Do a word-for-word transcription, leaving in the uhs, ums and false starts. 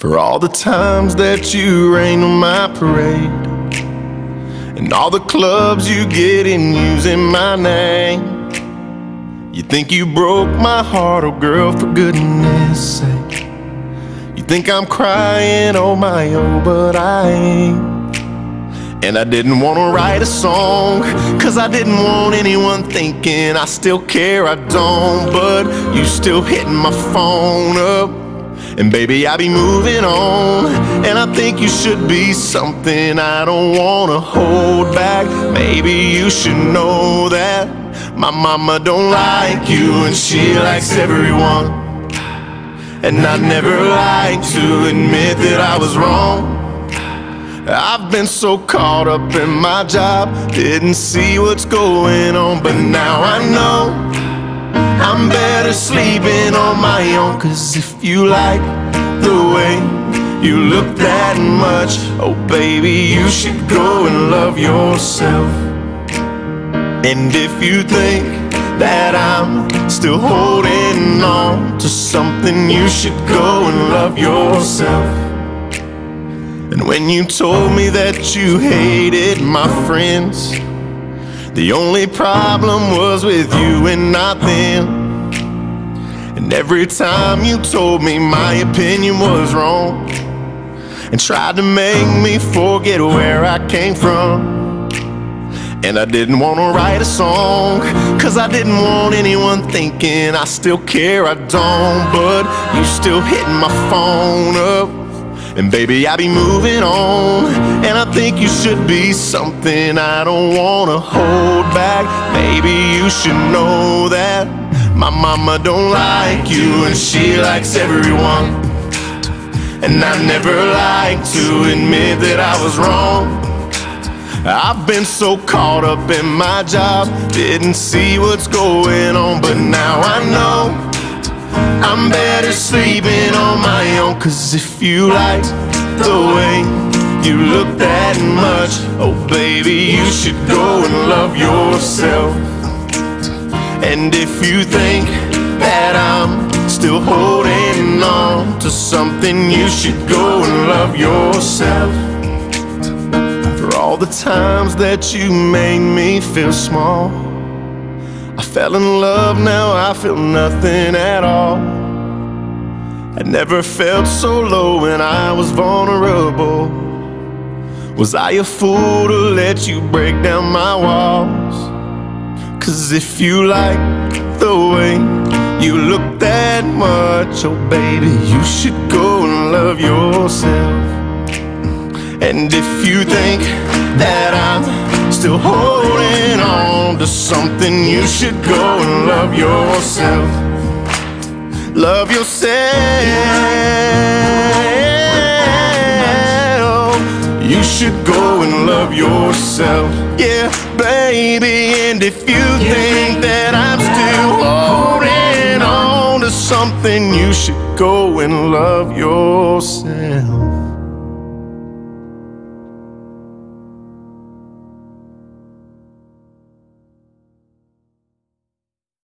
For all the times that you rain on my parade, and all the clubs you get in using my name. You think you broke my heart, oh girl, for goodness sake. You think I'm crying, oh my, oh, but I ain't. And I didn't want to write a song, cause I didn't want anyone thinking I still care, I don't. But you still hitting my phone up, and baby, I be moving on. And I think you should be something I don't wanna hold back. Maybe you should know that my mama don't like you, and she likes everyone. And I never like to admit that I was wrong. I've been so caught up in my job, didn't see what's going on. But now I know I'm better sleeping on my own. Cause if you like the way you look that much, oh baby, you should go and love yourself. And if you think that I'm still holding on to something, you should go and love yourself. And when you told me that you hated my friends, the only problem was with you and not them. And every time you told me my opinion was wrong, and tried to make me forget where I came from. And I didn't want to write a song, cause I didn't want anyone thinking I still care, I don't. But you still hitting my phone up, and baby, I be moving on. And I think you should be something I don't wanna hold back. Maybe you should know that my mama don't like you, and she likes everyone. And I never like to admit that I was wrong. I've been so caught up in my job, didn't see what's going on. But now I know I'm better sleeping on my own. Cause if you like the way you look that much, oh baby, you should go and love yourself. And if you think that I'm still holding on to something, you should go and love yourself. For all the times that you made me feel small, I fell in love, now I feel nothing at all. I never felt so low when I was vulnerable. Was I a fool to let you break down my walls? Cause if you like the way you look that much, oh baby, you should go and love yourself. And if you think that I'm still holding on to something, you should go and love yourself. Love yourself. You should go and love yourself. Yeah, baby. And if you think that I'm still holding on to something, you should go and love yourself.